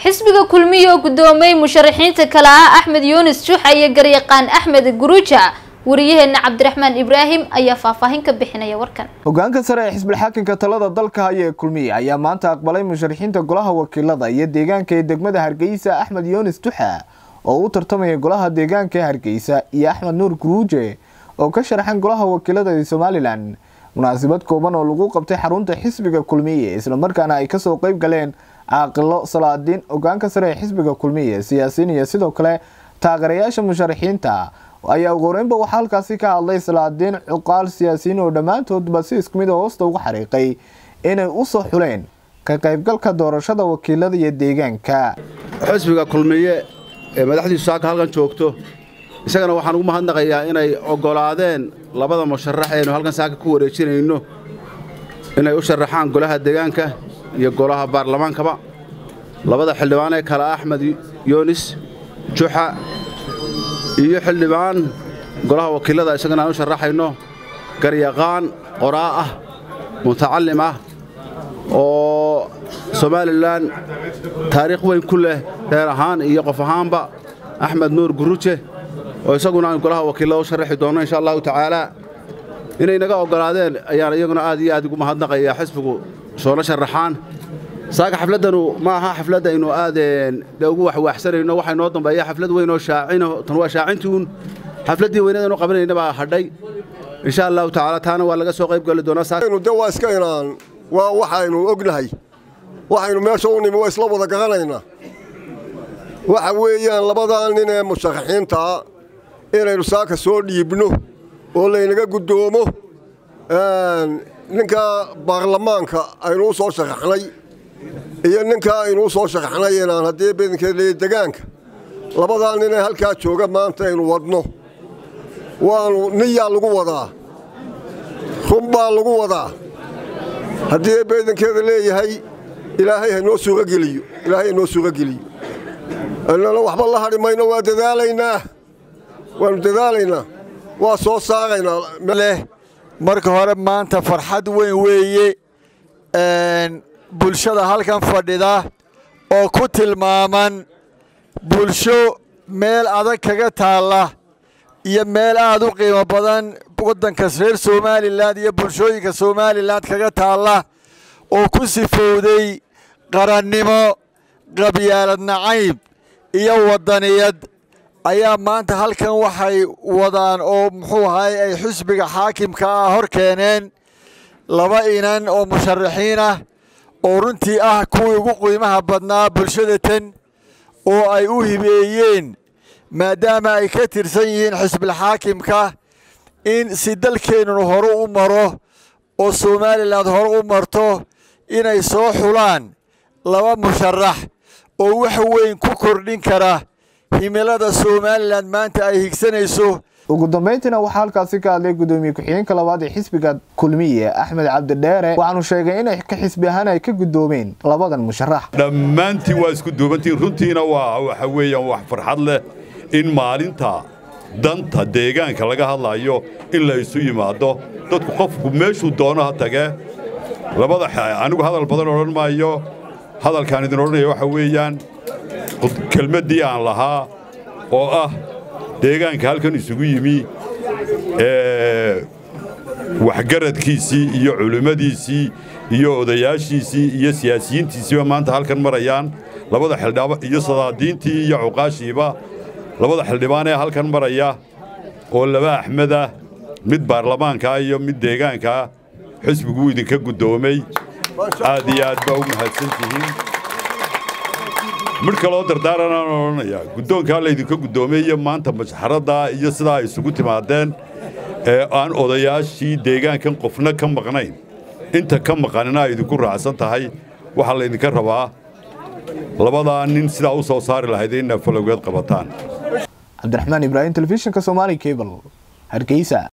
xisbiga kulmiye oo gudoomay musharaxiinta kala ah Axmed Yunis Juxa iyo garyaqaan Axmed Guruja wariyaheena Cabdiraxmaan Ibraahim ayaa faahfaahin ka bixinaya warkan. Hogaanka sare ee xisbiga xaakimka talada dalka haya kulmiye ayaa maanta aqbalay musharaxiinta golaha wakiilada iyo deegaanka ee degmada Hargeysa Axmed Yunis Juxa oo u tartamaya golaha deegaanka Hargeysa iyo Axmed Nuur Guruja oo ka sharaxan golaha wakiilada ee Somaliland. munaasabad kooban oo lagu qabtay xarunta xisbiga kulmiye isla markaana ay ka soo qayb galeen aqallo salaadiin hogaanka sare ee xisbiga kulmiye siyaasiyiin iyo sidoo kale taageerayaasha musharaxiinta ayaa ugu waxa halkaasi ka hadlay salaadiin cuqaal siyaasiyiin oo dhamaantoodba si isku mid ah hoosta ugu xariiqay inay u soo xuleen ka qaybgalka doorashada wakiilada iyo deegaanka xisbiga kulmiye ee madaxdiisu halkan joogto isagana waxaan ugu mahadnaqayaa inay ogolaadeen labada musharax ee halkan saaka ku wareejinayno inay u sharaxaan golaha deegaanka iyo golaha baarlamaankaba labada xildhibaan ee kala Axmed Yunis Juxa iyo xildhibaan golaha wakiilada isagana aan u sharaxayno garyaqaan qoraa ah mutacallim ah oo Somaliland taariikh weyn ku leh heer ahaan iyo qof ahaanba Axmed Nuur Guruja oo isaguna aan golaha wakiilada u sharaxi doono insha Allah taala inay naga ogolaadeen ayaan iyaguna aad iyo aad ugu mahadnaqayaa xisbigu soo sharaxaan saaka xafladanu ma aha xaflada inuu aadeen ugu waxsanayno waxa noo dambeeya xaflad weyn oo shaacino tan waa shaacintuun xafladii weynadan oo qabanayna baa hadhay insha Allah taala taana waa laga soo qayb gali doonaa saakaynu dawaa iska inaan waa waxaynu ognahay waxaynu meesha u nimi waa isla wada garanayna waxa weeyaan labadan nin ee musharaxiinta inaynu saaka soo dhiibno oo laynaga gudoomo ninka baarlamaanka aynu soo sharaxnay iyo ninka aynu soo sharaxnay inaan hadii beedinkeeda deegaanka labadan nin ee halka jooga maanta aynu wadno waanu niyaa lagu wadaa rumba lagu wadaa hadii beedinkeeda leeyahay ilaahay ha noo suuqa geliyo ilaahay noo suuqa geliyo annana waxba la harimayno waa dadaalaynaa waan dadaalayna waa soo saaraynaa marka hore maanta farxad weyn weeye bulshada halkan fadhida oo ku tilmaaman bulsho meel adag kaga taala iyo meel aad u qiimo badan wadanka reer Somaliland iyo bulshooyinka Somaliland kaga taala oo ku sifowday qarannimo qabyaalad nacayb iyo wadaniyad ayaa maanta halkan waxay wadaan oo muxuu ahay ay xisbiga xaakimka ah hor keeneen laba inan oo musharaxiin ah oo runtii ah kuwii ugu qiimaha badnaa bulshada tan oo ay u hibeeyeen maadaama ay ka tirsan yihiin xisbiga xaakimka in si dalkeenu hore u maro oo Somaliland hore u marto inay soo xulaan laba musharax oo wax weyn ku kordhin kara himilada Somaliland maanta ay higsanayso ugu dambeyntiina waxa halkaasi ka hadlay gudoomiye ku-xigeenka labaad ee xisbiga kulmiye Axmed Cabdidheere waxaanu sheegay in ay ka xisbi ahaan ay ka gudoomeen labadan musharax dhammaantii waa isku duubantiin runtiina waxa weeyaan wax farxad leh in maalinta danta deegaanka laga hadlayo in la isu yimaado dadku qofku meeshuu doono ha tagee labada anigu hadal badan oran maayo hadalkan idin oranayo waxa weeyaan kelmadii aan lahaa oo ah deegaanka halkan isugu yimi waxgaradkiisii iyo culimadiisii iyo odayaashiisii iyo siyaasiyiintiisiiba maanta halkan marayaan labada xildhibaan iyo salaadiintii iyo cuqaashiiba labada xildhibaan ee halkan maraya oo laba Axmed ah mid baarlamaanka iyo mid deegaanka xisbigu idinka gudoomay aad iyo aad baa u mahadsantihiin marka loo dardaaranaan oranaya gudoonka la idinka gudoomeeyay maanta masxarada iyo sida ay isugu timaadeen aan odayaashii deegaankan qofna ka maqnayn inta ka maqanina ay idinku raacsan tahay waxa la idinka rabaa labada nin sida u soo saari lahaydeen falowgeed qabataan Cabdiraxmaan Ibraahim telefishinka Somali Cable Hargeysa.